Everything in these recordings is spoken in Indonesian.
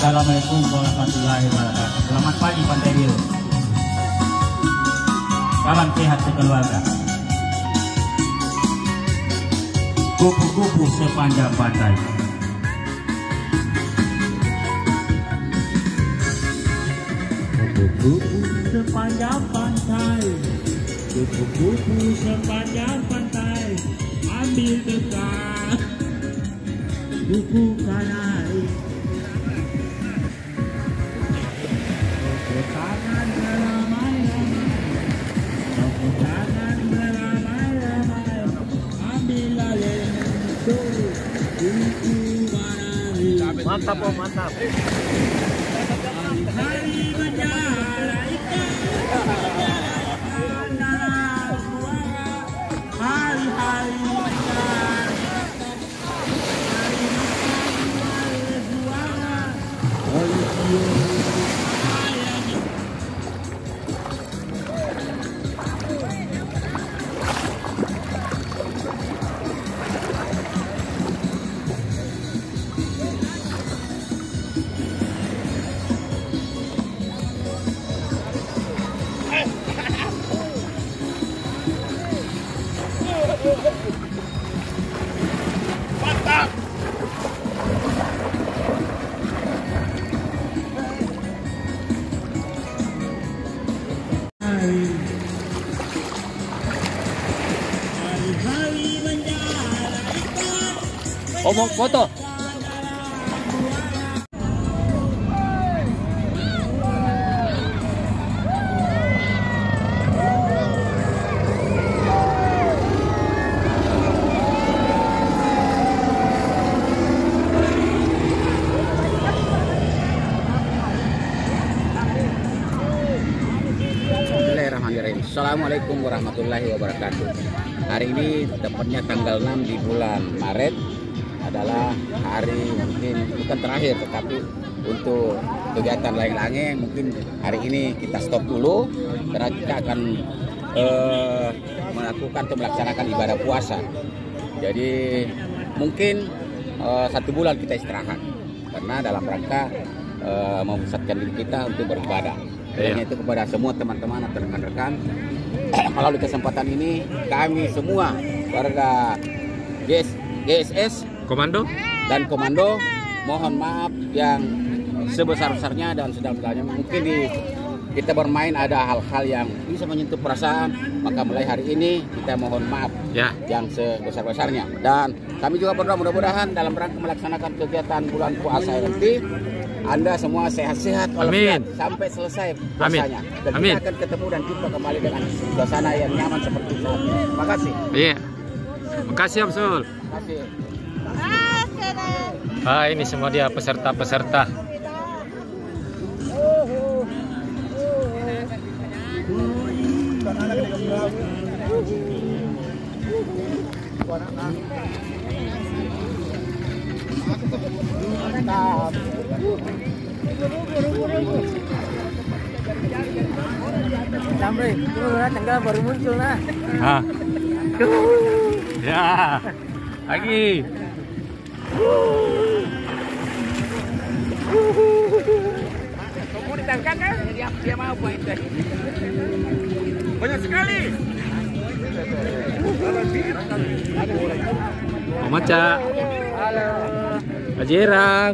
Assalamualaikum warahmatullahi wabarakatuh. Selamat pagi Pantai Biru. Salam sehat sekeluarga. Kupu-kupu sepanjang pantai. Kupu-kupu sepanjang pantai. Kupu-kupu sepanjang pantai. Ambil dekat kupu kanan. Ke tangan beramai-ramai. Ke tangan beramai-ramai. Ambil lensu kupu kanan. Mantap Om, mantap. Hari menjala ikan. Hari-hari Mantap. Oh, mau foto? Assalamualaikum warahmatullahi wabarakatuh. Hari ini tepatnya tanggal 6 di bulan Maret adalah hari mungkin bukan terakhir tetapi untuk kegiatan layang-layang mungkin hari ini kita stop dulu karena kita akan melakukan atau melaksanakan ibadah puasa. Jadi mungkin 1 bulan kita istirahat karena dalam rangka memusatkan diri kita untuk beribadah. Oleh itu kepada semua teman-teman atau rekan-rekan, melalui kesempatan ini kami semua warga GSS Komando dan Komando mohon maaf yang sebesar-besarnya dan sedalam-dalamnya. Mungkin kita bermain ada hal-hal yang bisa menyentuh perasaan, maka mulai hari ini kita mohon maaf yang sebesar-besarnya. Dan kami juga berdoa mudah-mudahan dalam rangka melaksanakan kegiatan bulan puasa nanti Anda semua sehat-sehat walafiat sampai selesai puasanya. Dan kita akan ketemu dan jumpa kembali dengan suasana yang nyaman seperti saat ini. Terima kasih. Iya. Makasih Om Sul. Terima kasih. Ini semua dia peserta-peserta. Mantap. Sampai tanggal baru muncul nah. Ya. Lagi. Kamu ditangkap kan? Dia mau apa itu? Banyak sekali. Om Maca. Halo. Ajirang.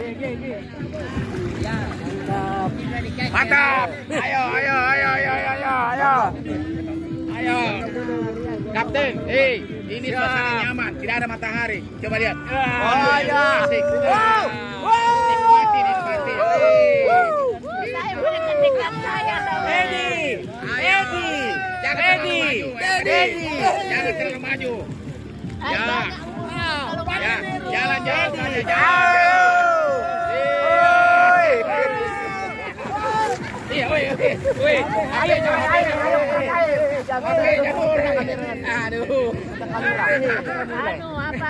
Mantap. Ayo. Kapten, ini suasana nyaman, tidak ada matahari. Coba lihat. Oh ya. Asik. Nikmati. Saya boleh ketikkan saya sama Edi. Jangan terlalu maju. Jalan. Aduh. apa?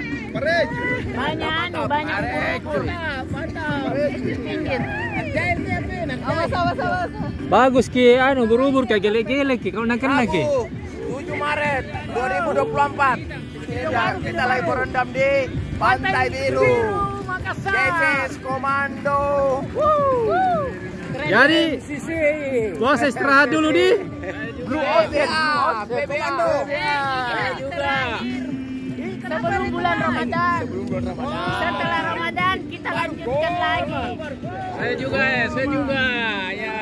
Banyak pinggir. Awas. Bagus Ki, berubur kayak gelek-gelek Ki, kau nakan lagi. 7 Maret 2024. Kita lagi berendam di Pantai Biru. Yes, komando. Jadi, bos istirahat dulu di. Grup Oset, komando. Saya juga. Sebelum bulan Ramadan. Setelah Ramadan kita lanjutkan lagi. Saya juga. Ya.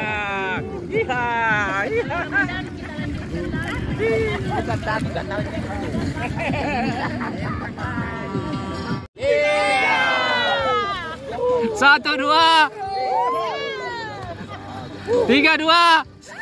Satu, dua. 3, 2.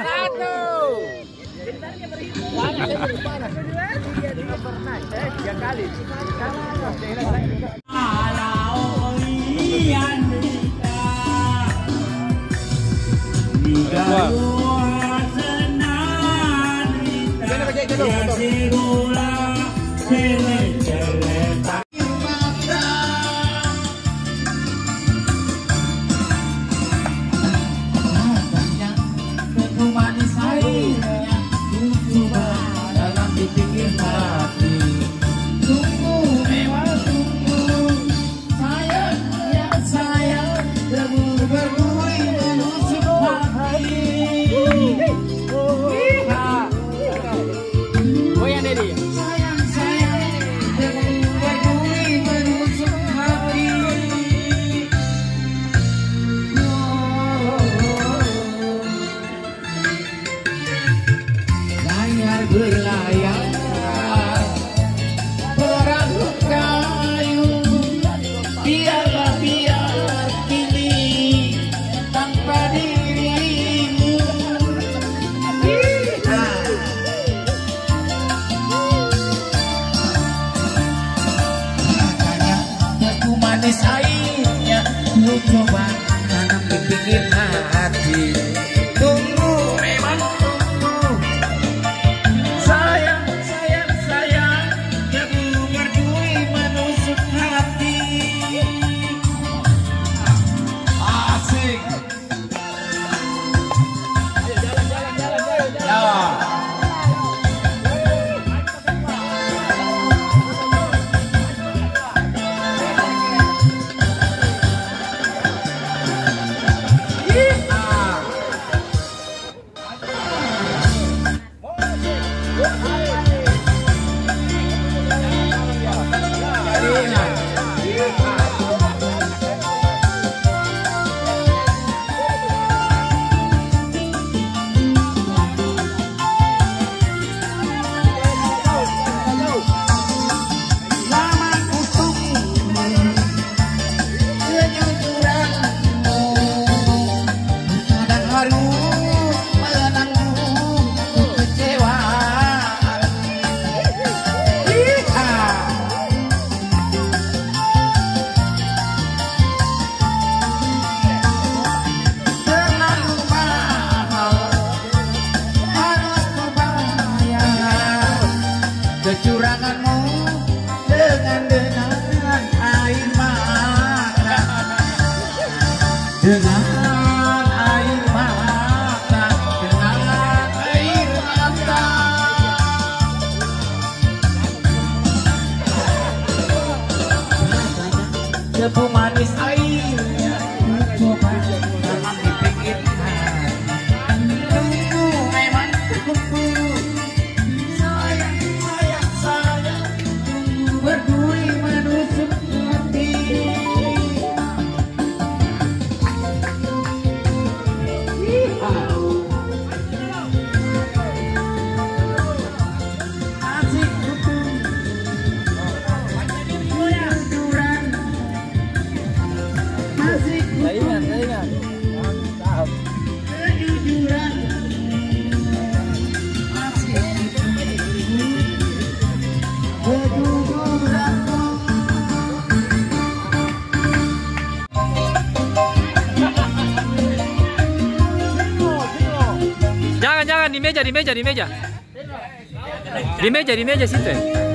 di meja situ.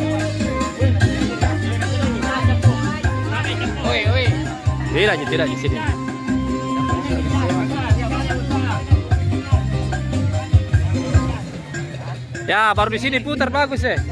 Tidak di sini. Ya, baru di sini putar bagus ya.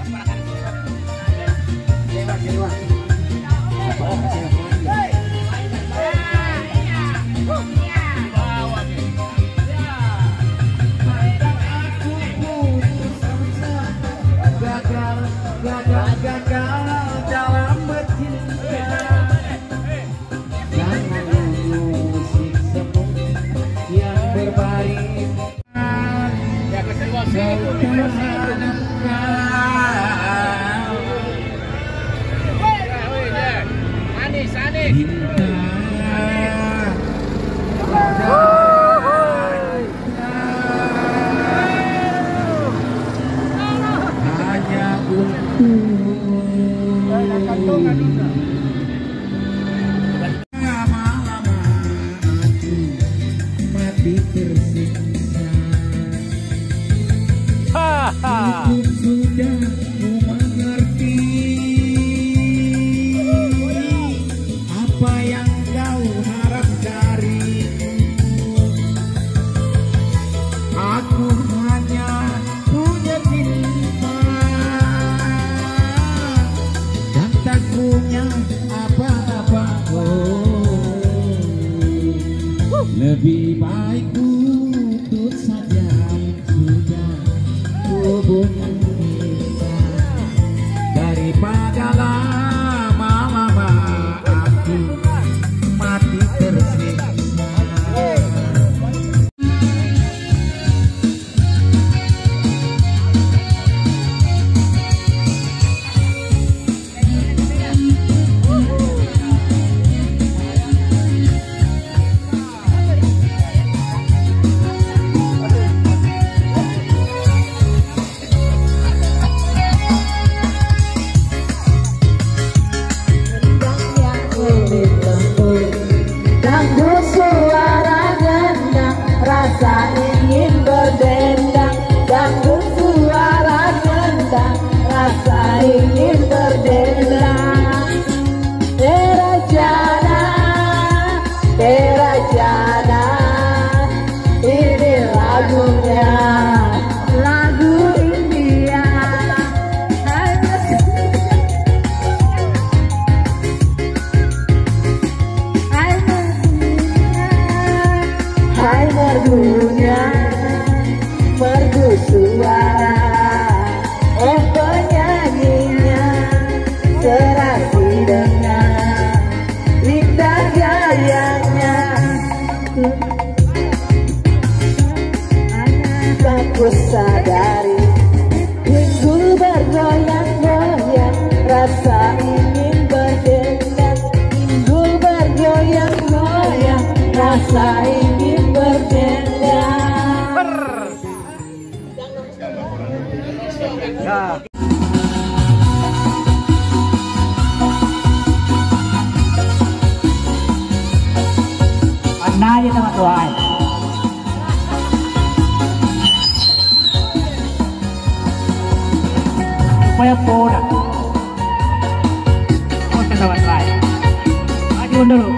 Lebih baik putus saja sudah hubungan kita daripada lama-lama aku mati tersiksa. Merdu suara, penyanyinya serasi dengan indah gayanya. Aku sadari minggu bergoyang-goyang, rasa ingin berdendang. Minggu bergoyang-goyang, rasa ingin berdendang. Mana aja sama tuan. Supaya poda. Oh, kawan lain. Maju dulu.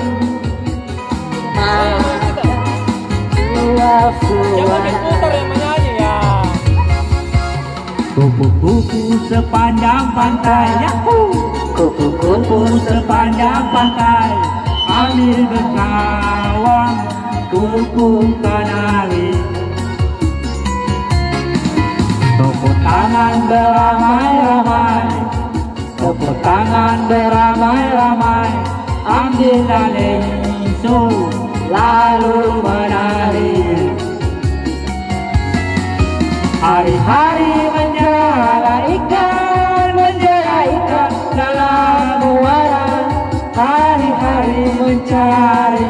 Kupu-kupu sepanjang pantai, kupu-kupu sepanjang pantai, ambil berkawan, kupu kenali. Tepuk tangan beramai-ramai, tepuk tangan beramai-ramai, ambil tali isu, lalu menari. Hari-hari menjala ikan dalam muara. Hari-hari mencari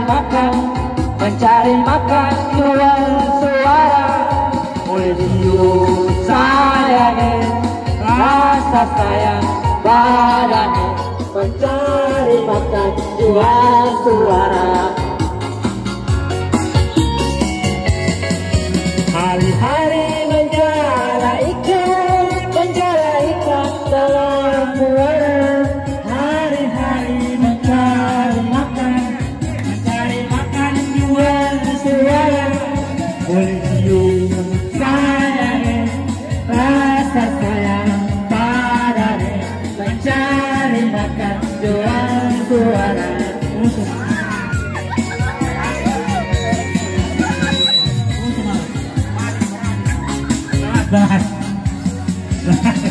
makan jual suara. Oleh cium sayangnya, rasa sayang badannya, mencari makan jual suara. Hari-hari menjala ikan dalam muara. Hari-hari mencari makan jual suara. Oleh cium sayangnya, rasa sayang padanya, mencari makan jual suara. Bye.